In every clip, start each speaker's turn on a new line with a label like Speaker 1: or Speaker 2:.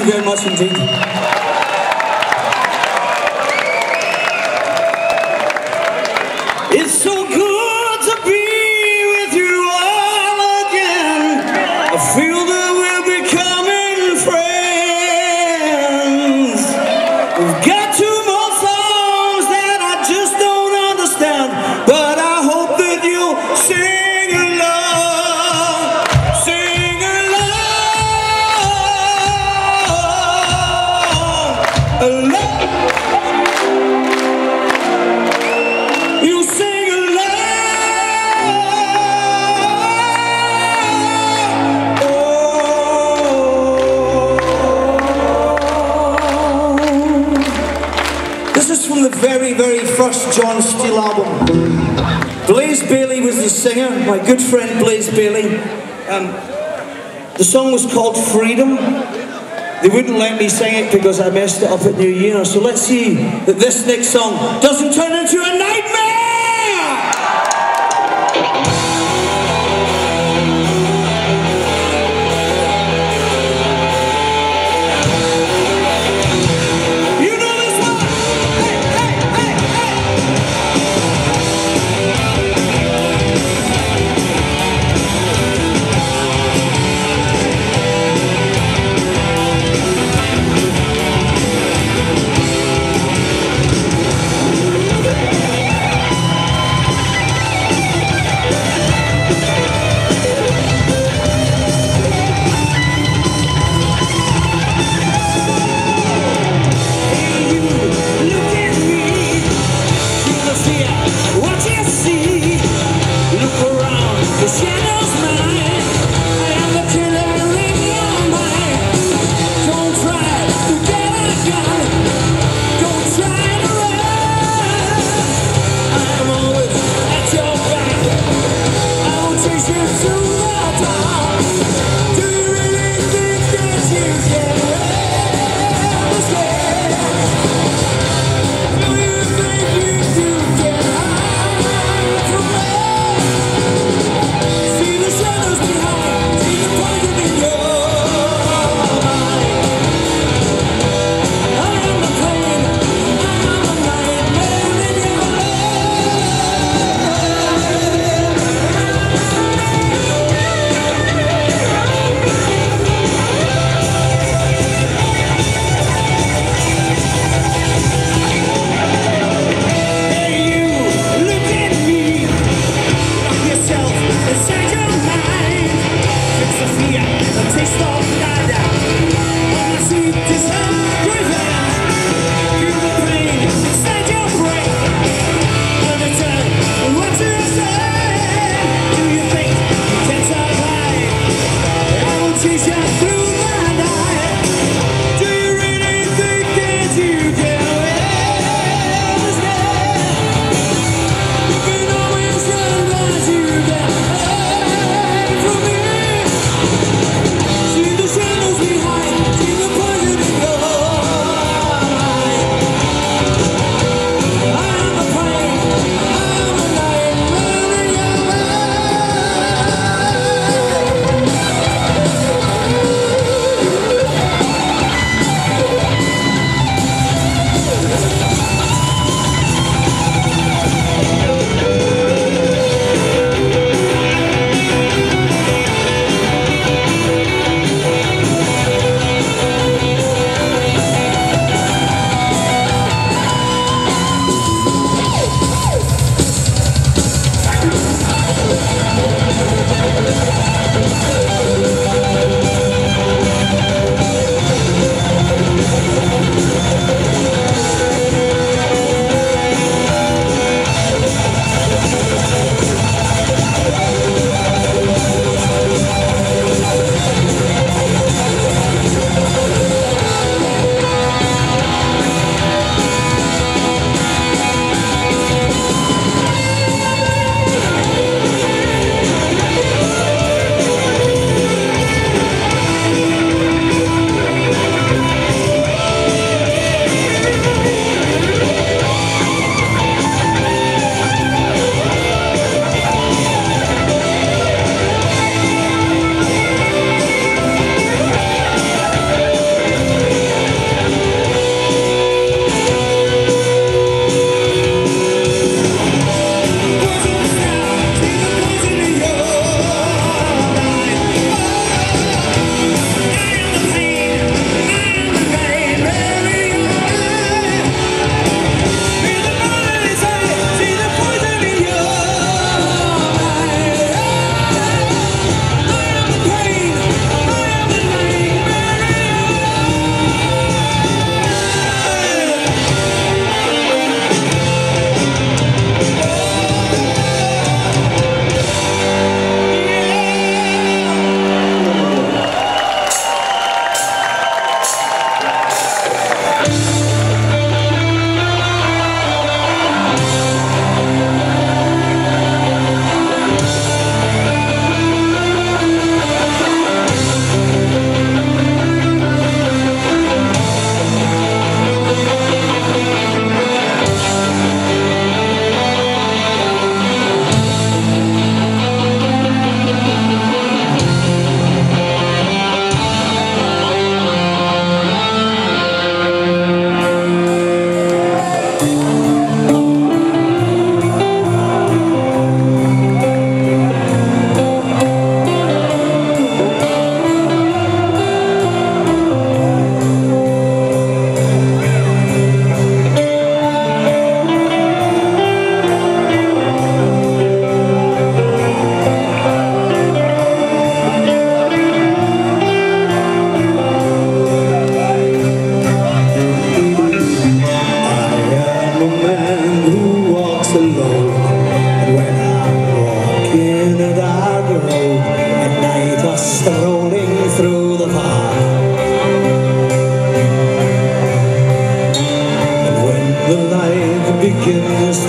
Speaker 1: Thank you very much indeed. It's so good to be with you all again. I feel that we're becoming friends. We've got two more songs that I just don't understand, but I hope that you'll sing along, sing along, along. You sing along. Oh. This is from the very, very first John Steele album. Blaze Bayley was the singer, my good friend Blaze Bayley. The song was called Freedom. They wouldn't let me sing it because I messed it up at New Year. So let's see that this next song doesn't turn into a nightmare! You know this one? Hey, hey, hey,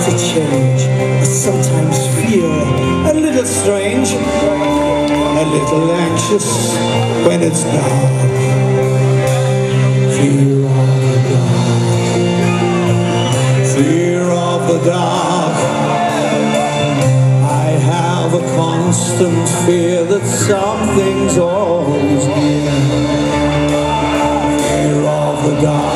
Speaker 1: to change. I sometimes feel a little strange, a little anxious when it's dark. Fear of the dark, fear of the dark. I have a constant fear that something's always near. Fear of the dark.